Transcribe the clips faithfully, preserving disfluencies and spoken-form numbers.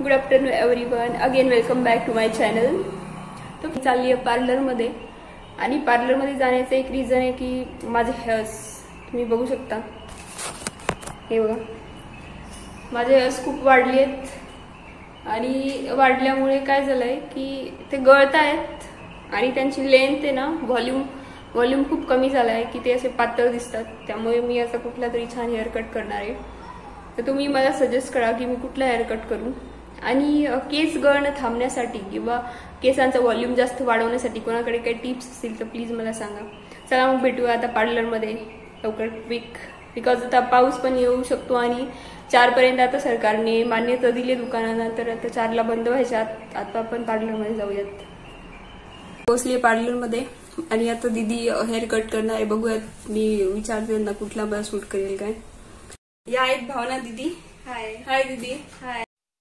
Good afternoon everyone, again welcome back to my channel. तर मी चालली आहे पार्लरमध्ये आणि पार्लरमध्ये जाण्याचं एक रिझन आहे की माझे हेअर्स तुम्ही बघू शकता. हे बघा, माझे हेअर्स खूप वाढले आहेत आणि वाढल्यामुळे काय झालंय की ते गळत आहेत आणि त्यांची लेंथ आहे ना, व्हॉल्यूम व्हॉल्यूम खूप कमी झाला आहे की ते असे पातळ दिसतात. त्यामुळे मी असा कुठला तरी छान हेअर कट करणार आहे. तर तुम्ही मला सजेस्ट करा की मी कुठला हेअर कट करू. आणि केस गळणं थांबण्यासाठी किंवा केसांचा व्हॉल्यूम जास्त वाढवण्यासाठी कोणाकडे काही टिप्स असतील तर प्लीज मला सांगा. चला मग भेटूया आता पार्लरमध्ये लवकर क्विक, बिकॉज आता पाऊस पण येऊ शकतो आणि चारपर्यंत आता सरकारने मान्यता दिली दुकानांना, तर आता चारला बंद व्हायच्यात. आता आपण पार्लरमध्ये जाऊयात. पोहोचले पार्लरमध्ये आणि आता दीदी हेअर कट करणार आहे. बघूयात, मी विचारते त्यांना कुठला मला सूट करेल काय. या आहेत भावना दीदी. हाय हाय दीदी. Hi.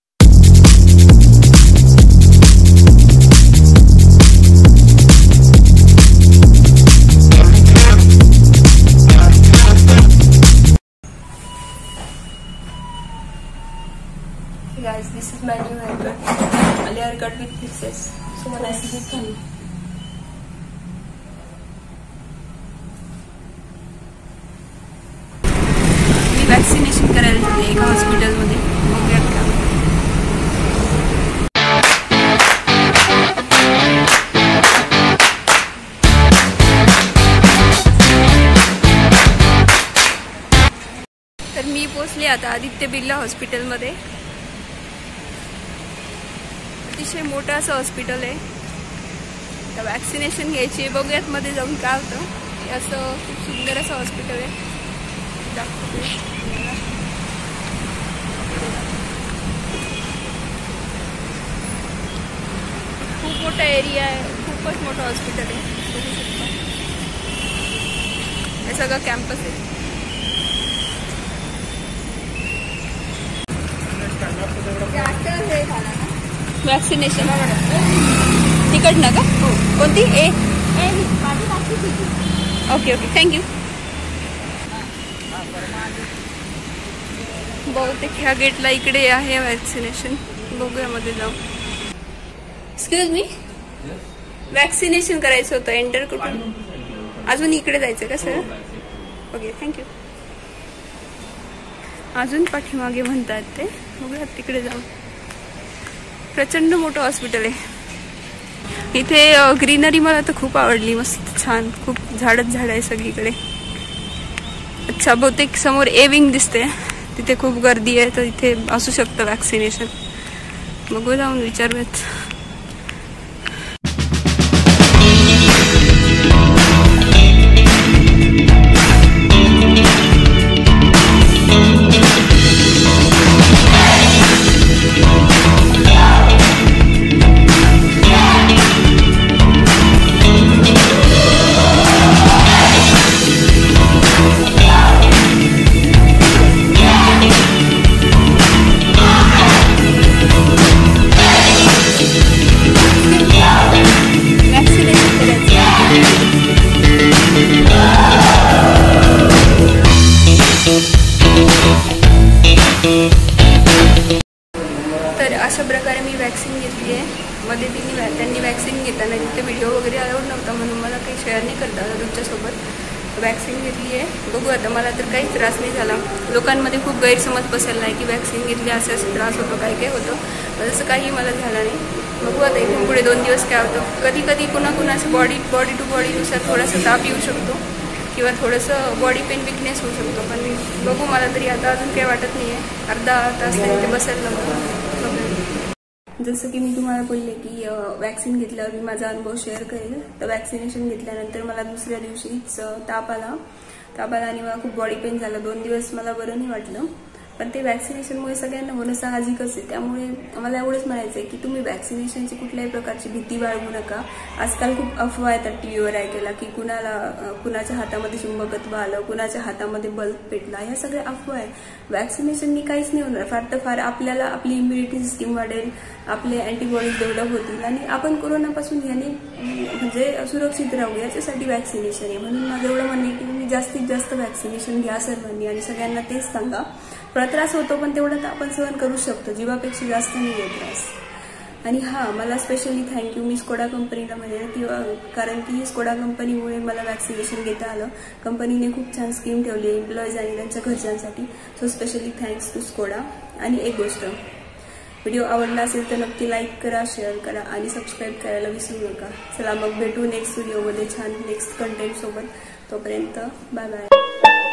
Guys, this is my new haircut. My haircut with fixes. So when I see this one, मी वॅक्सिनेशन करायला चालले एका हॉस्पिटलमध्ये. बघूयात का. तर मी पोहोचले आता आदित्य बिर्ला हॉस्पिटलमध्ये. अतिशय मोठं असं हॉस्पिटल आहे. तर वॅक्सिनेशन घ्यायची. बघूयात मध्ये जाऊन काय होतं. हे असं खूप सुंदर असं हॉस्पिटल आहे. खूप मोठा एरिया आहे. खूपच मोठं हॉस्पिटल आहे. बघू शकता. हे सगळं कॅम्पस आहे. वॅक्सिनेशन तिकट ना का? कोणती? ए ओके ओके, थँक्यू. बहुतेक ह्या गेटला इकडे आहे वॅक्सिनेशन. बघूया मध्ये जाऊ. एक्सक्यूज मी, वॅक्सिनेशन करायचं होतं. एंटर कुठून? अजून इकडे जायचं का सर? Okay, thank you. अजून पाठीमागे म्हणतात ते. बघूया तिकडे जाऊ. प्रचंड मोठं हॉस्पिटल आहे. इथे ग्रीनरी मला तर खूप आवडली. मस्त छान, खूप झाडच झाड आहे सगळीकडे. अच्छा, बहुतेक समोर ए विंग दिसते, तिथे खूप गर्दी आहे. तर इथे असू शकतं वॅक्सिनेशन. बघू, जाऊन विचारूयात. तर अशा प्रकारे मी वॅक्सिन घेतली आहे. मध्ये तिने त्यांनी वॅक्सिन घेताना तिथे व्हिडिओ वगैरे अलाउड नव्हता म्हणून मला काही शेअर नाही करता आलं तुमच्यासोबत. वॅक्सिन घेतली आहे. बघू आता. मला तर काही त्रास नाही झाला. लोकांमध्ये खूप गैरसमज पसरला आहे की वॅक्सिन घेतली असं असं त्रास होतो, काय काय होतं. तसं काही मला झालं नाही. बघू आता इथून पुढे दोन दिवस काय होतं. कधी कधी कुणा कुणाचं बॉडी बॉडी टू बॉडीनुसार थोडासा ताप येऊ शकतो किंवा थोडंसं बॉडी पेन विकनेस होऊ शकतो. पण बघू, मला तरी आता अजून काही वाटत नाही आहे. अर्धा तास तरी ते बसायला लागतो. जसं की मी तुम्हाला बोलले की वॅक्सिन घेतल्यावर मी माझा अनुभव शेअर करेल. तर वॅक्सिनेशन घेतल्यानंतर मला दुसऱ्या दिवशीच ताप आला ताप आला आणि मला खूप बॉडी पेन झालं. दोन दिवस मला बरं नाही वाटलं. पण ते वॅक्सिनेशनमुळे सगळ्यांना होणं साहजिकच आहे. त्यामुळे मला एवढंच म्हणायचं आहे की तुम्ही वॅक्सिनेशनची कुठल्याही प्रकारची भीती बाळगू नका. आजकाल खूप अफवा येतात टी व्हीवर ऐकायला की कुणाला कुणाच्या हातामध्ये चुंबकत्व आलं, कुणाच्या हातामध्ये बल्ब पेटला. ह्या सगळ्या अफवा आहे. वॅक्सिनेशननी काहीच नाही होणार. फार तर फार आपल्याला आपली इम्युनिटी सिस्टीम वाढेल, आपले अँटीबॉडीज डेव्हलप होतील आणि आपण कोरोनापासून याने म्हणजे सुरक्षित राहू. याच्यासाठी वॅक्सिनेशन आहे. म्हणून माझं एवढं म्हणणं आहे की तुम्ही जास्तीत जास्त वॅक्सिनेशन घ्या सर्वांनी आणि सगळ्यांना तेच सांगा. थोडा त्रास होतो पण तेवढा तर आपण सहन करू शकतो, जीवापेक्षा जास्त नाही आहे त्रास. आणि हां, मला स्पेशली थँक्यू मी स्कोडा कंपनीला म्हणजे किंवा कारण की स्कोडा कंपनीमुळे मला वॅक्सिनेशन घेता आलं. कंपनीने खूप छान स्कीम ठेवली आहे एम्प्लॉईज आणि त्यांच्या घरच्यांसाठी. So specially thanks to Skoda. आणि एक गोष्ट, व्हिडिओ आवडला असेल तर नक्की लाईक करा, शेअर करा आणि सबस्क्राईब करायला विसरू नका. चला मग भेटू नेक्स्ट व्हिडिओमध्ये छान नेक्स्ट कंटेंट सोबत. तोपर्यंत बाय बाय.